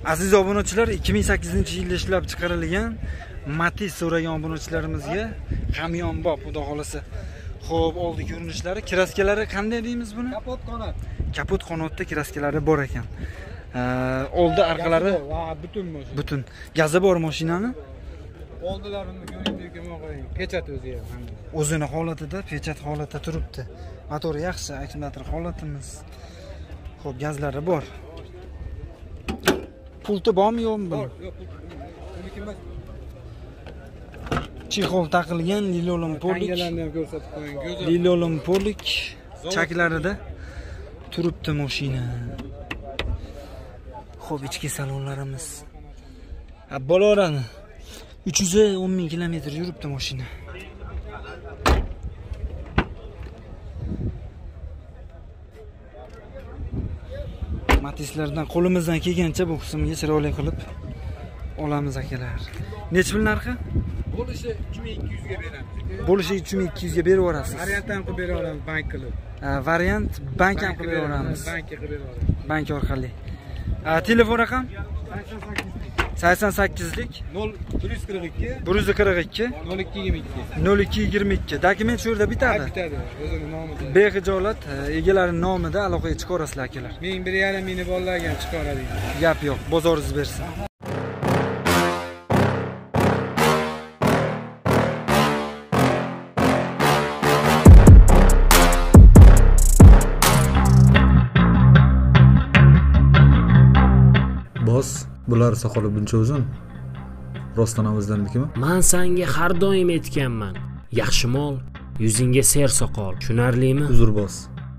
Aziz obunachilar, 2008-yilda ishlab chiqarilgan Matiz so'ragan obunachilarimizga hamyonbop, xudo xolasa. Xo'p, oldi ko'rinishlari, kiraskalari qanday deymiz buni? Kapot qanot. Kapot qanotda kiraskalari bor ekan. Oldi orqalari butun mashina. Butun. Gazi bor mashinani? Oldilarini ko'ringlar, qo'ying. Pechat o'zi ham. O'zini holatida, pechat holatda turibdi. Motor yaxshi, akkumulyator holatimiz. Xo'p, gazlari bor. Pulti bormi yo'qmi buni? Yo'q, Chexol taqilgan lilolompolik. Tangalarni ham ko'rsatib qo'ying. Lilolompolik chaklarida turibdi mashina. Xo'p, ichki salonlarimiz. Bo'laveradi. 310 ming kilometr yuribdi mashina. Matizlardan qo'limizdan kelgancha bu qismga chiroyli qilib olamiz akalar. Nech pul narxi? Bo'lishi 2200 ga beramiz. Bo'lishi 3200 ga berib yuborasiz. Variant ham qilib bera olamiz, bank qilib. Variant bank ham qilib beramiz. Bankka qilib bera olamiz. Bank orqali. Telefon raqam 88lik 0142 142 0222 0222. Dokument shu yerda bitadi. bitadi. O'zining nomida. Bexijolat egalarining nomida aloqaga chiqarasizlar akalar. Men 1.5 mingni bolalarga ham chiqaradigan. Gap yo'q, bozoringiz bersin. Boss, bular soqoli buncha uzun. Rostdan o'zlarnikimi? Men senga har doim aytganman. Yaxshi mol, yuzingga ser soqol. Tushunarlimi? Uzr boss.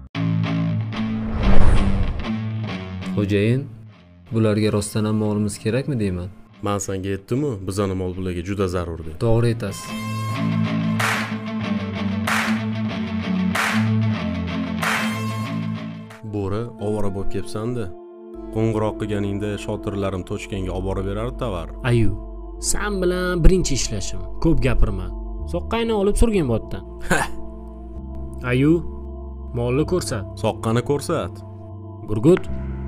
Xo'jayin, bularga rostdan ham molimiz kerakmi deyman? Men senga aytdim-ku, bizani mol bularga juda zarur deb. To'g'ri aytasiz. Bo'ri, ovora bo'lib kelibsan-da. Qo'ng'iroq qilganingda shotirlarim to'chkanga olib borib berardi tovar. Ayu, sen bilan birinchi ishlashim. Ko'p gapirma. Soqqayni olib surgin botdan. Ayu, molni ko'rsat. Soqqani ko'rsat. Burgut.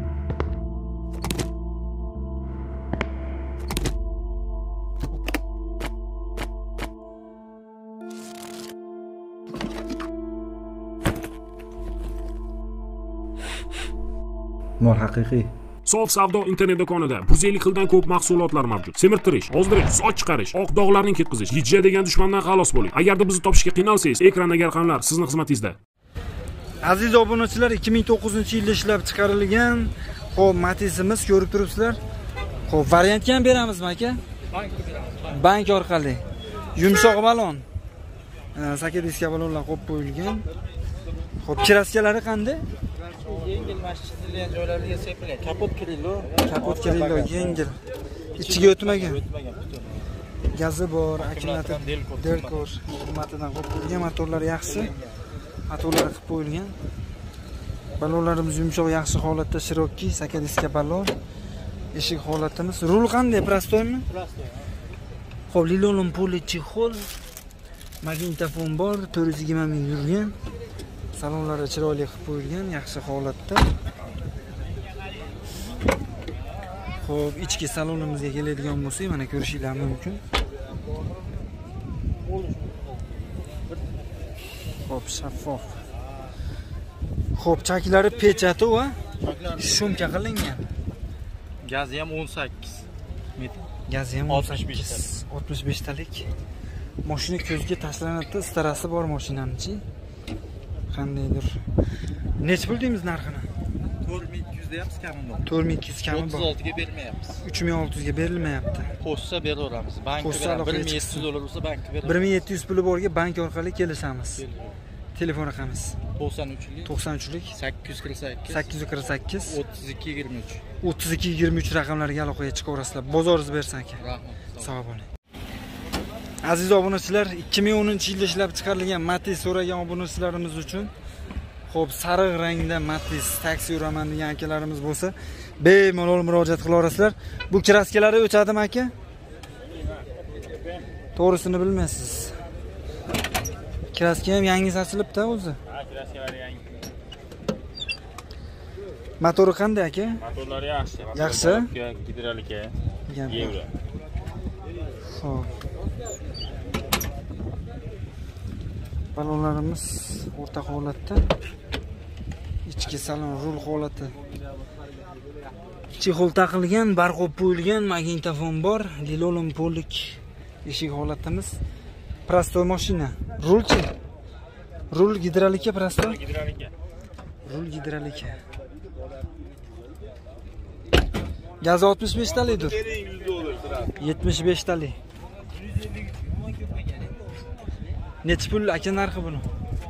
Mol haqiqiy. Sof savdo internet do'konida 150 xildan ko'p mahsulotlar mavjud. Semirtirish, ozdirish, soch chiqarish, oq dog'larni ketkazish, hijja degan dushmandan xalos bo'ling. Agarda bizni topishga qiynalsangiz, ekrandagi raqamlar sizning xizmatingizda. Aziz obunachilar, 2009-yilda ishlab chiqarilgan xo'p Matizimiz ko'rib turibsizlar. Xo'p, variantga ham beramizmi aka? Bank orqali. Yumshoq balon. Sakadiska balonlar qo'yib qo'yilgan. Xo'p, kiraskalari qanday? Yengil masjidlar joylarga sepilgan. Kapot kirillo. Kapot kirillo yengil. Ichiga o'tmagan. Gazi bor, akkumulyator, Delkor xizmatidan qo'yib qo'yilgan, motorlar yaxshi. Motorlar qilib qo'yilgan. Balonlarimiz yumshoq, yaxshi holatda, Cherokee, sakadiska balon. Eshik holatimiz. Rul qanday? Prostoymi? Prostoy. Xo'p, lilolompolik chexol. Magnitofon bor, 420 ming yurgan. Salonlari chiroyli qilib qo'yilgan, yaxshi holatda. Xo'p, ichki salonimizga keladigan bo'lsak, mana ko'rishingiz mumkin. Xo'p, shaffof. Xo'p, chaklari pechati va shumka qilingan. Gazi ham 18 metr. Gazi ham 65 talik. Mashina ko'zga tashlanadi, starasi bor mashinamchi. Qandaydir. Nech pul deymiz narxini? 4200 deyapmiz kami bor. 4200 kami bor. 36 ga bermayapmiz. 3600 ga berilmayapti. Qo'shsa beraveramiz. Bankka beramiz. 1700 dollar bo'lsa bankka beramiz. 1700 puli borga bank orqali kelishamiz. Telefon raqamingiz 93lik 848 848 3223 3223 raqamlarga aloqaga chiqaverasizlar. Bozoringiz bersin aka. Rahmat. Sog' bo'ling. Aziz obunachilar, 2010-yilda ishlab chiqarilgan Matiz so'ragan obunachilarimiz uchun xo'p, sariq rangda Matiz taksi yuraman degan akalarimiz bo'lsa, bemalol murojaat qilaverasizlar. Bu kraskalari o'chadimi aka? To'g'risini bilmaysiz. Kraska ham yangi ochilibdi o'zi. Ha, kraskalari yangi. Motori qanday aka? Motorlari yaxshi. Yaxshi? Gidrolika. Gap. Euro. Xo'p. Balonlarimiz o'rta holatda. Ichki salon rul holati. Chexol taqilgan, barqob qo'yilgan, magnitofon bor, lilolum pollik eshik holatimiz. Prostoy mashina. Rulchi? Rul gidrolika prostoy? Gidrolika. Rul gidrolika. Gaz 65 talidir. 75 tali. Necha pul aka narxi buni?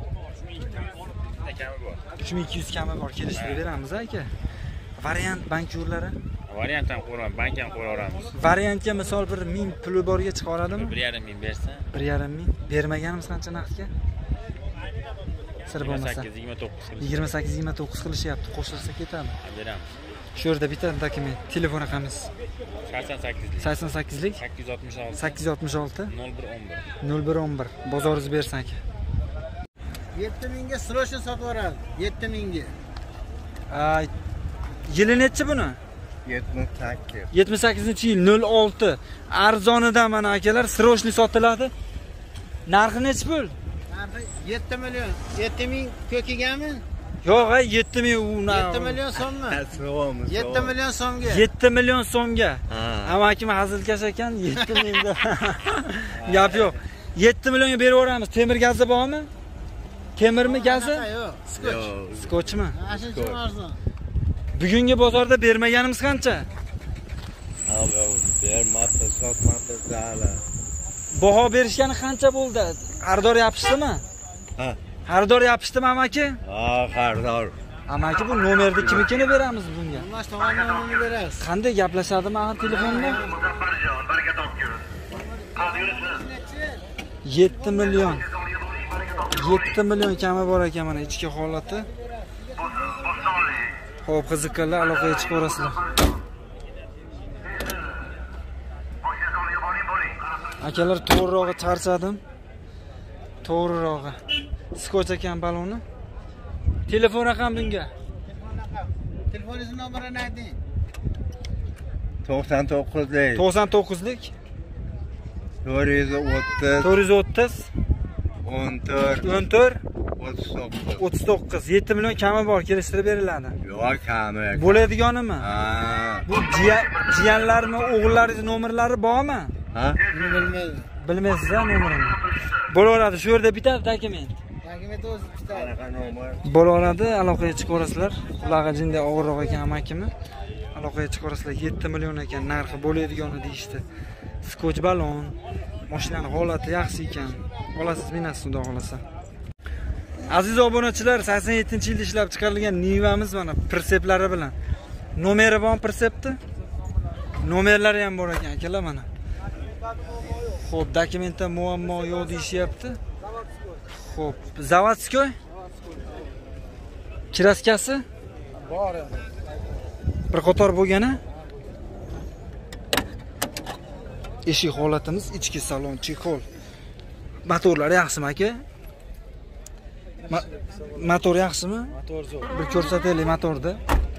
3200 kami bor. Kelishtirib beramiz aka. Variant bank yo'llari? Variant ham qo'yamiz, bank ham qo'yamiz. Variantga misol bir 1000 puli borga chiqa oladimi? 1,5 ming bersa. 1,5 ming. Bermaganimiz qancha narxga? Sir bo'lmasa. 28-29 qilishyapti. Qo'shilsa ketadi. Beramiz. Shu yerda bitta dokument, telefon raqamingiz. 88lik 866 0111. Bozoringiz bersin aka. 7000 ga srochni sotib yuboradi. 7000 ga. Yili necha buni? 78. 78-yil 06. Arzonida mana akalar srochni sotiladi. Narxi necha pul? Narxi 7 million. 7000 ko'kigami? Yo'q, 7 ming u 7 million so'mmi? 7 million so'mga. 7 million so'mga. Amakim hazilkash ekan 7 mingda. Gap yo'q. 7 millionga berib yuboramiz. Temir gazi bormi? Temirmi gazi? Yo'q, skoch. Skochmi? Ashuncha arzon. Bugungi bozorda bermaganimiz qancha? Bermadi, sotmadi zala. Baho berishgani qancha bo'ldi? Xaridor yopishdimi? Ha. Xaridor yopishdimi amaki? Ha, xaridor. Amaki bu nomerni kimnikini beramiz bunga? Mas tomonini berasiz. Qanday gaplashadimi axir telefonda? 7 million. 7 million kami bor ekan mana ichki holati. Xo'p, qiziqqanlar aloqaga chiqib orasizlar. Akalar to'g'rirog'i charchadim. To'g'rirog'i. Skoch ekan baloni. Telefon raqam bunga. Telefoningiz nomerini ayting. 99lik 99lik 430 430 14 14 39 7 million kami bor, kelishtirib beriladi. yo'q kami. Bo'ladiganimi? Ha. Bu jiyanlarmi, o'g'illaringiz nomerlari bormi? Ha? Bilmayman. Bilmaysiz-a nomerini? Bo'laveradi, shu yerda bitadi dokument. Dokument o'zi bitta. Qanaqa nomer? Bo'laveradi, aloqaga chiqarasizlar. Qulog'i jinda og'irroq ekan amakimi. Aloqaga chiqarasizlar. 7 million ekan narxi bo'ladigani deyishdi. Skoch balon. Mashinaning holati yaxshi ekan. Olasiz, minasiz xudo xolasa. Aziz obunachilar, 87-yilda ishlab chiqarilgan Niva'miz mana pritseplar bilan. Nomeri bor pritsepni? Nomerlari ham bor ekan akalar mana. Xo'p, dokumentda muammo yo'q deyishyapti. Xo'p, zavodskoy? Kraskasi? Bor. Bir qator bo'lgani? Eshik holatimiz, ichki salon, chexol. Motorlari yaxshimi aka? Motor yaxshimi? Motor zo'r. Bir ko'rsataylik motorda.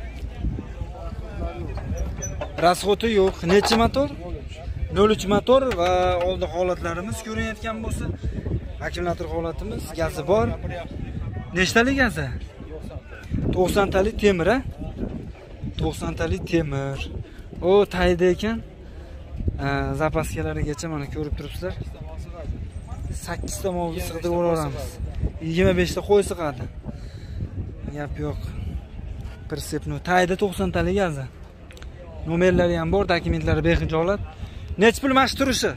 Rasxoti yo'q. Necha motor? 03 motor va oldi holatlarimiz ko'rinayotgan bo'lsa, akkumulyator holatimiz, gazi bor. Nechtalik gazi? 90 talik temir, a? 90 talik temir. O, tayda ekan. Zapaskalarigacha mana ko'rib turibsizlar. 8 ta mobil sig'dirib olamiz. 25 ta qo'y sig'adi. Gap yo'q. Persepno tayda 90 talik gazi. Nomerlari ham bor, dokumentlari bexijolat. Nech pul mash turishi?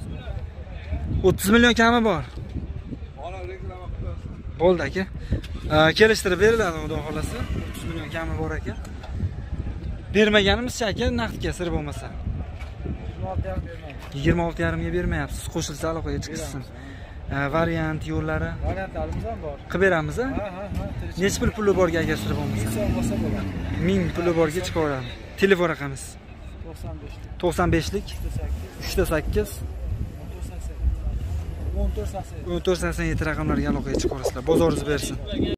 30 million kami bor. Bo'ldi aka. Kelishtirib beriladi xudo xolasa. 30 million kami bor ekan. Bermaganimizcha aka naqdga sir bo'lmasa. 26,5 ga bermayapsiz. Qo'shilsa aloqaga chiqsin. Variant yo'llari. Variantlarimiz ham bor. Qilib beramiz, a? Nech puli borga agar sir bo'lmasa? 1000 puli borga chiqaveradi. Telefon raqamingiz? 95lik 3-8 1487 raqamlarga aloqaga chiqarasizlar. Bozoringiz bersin.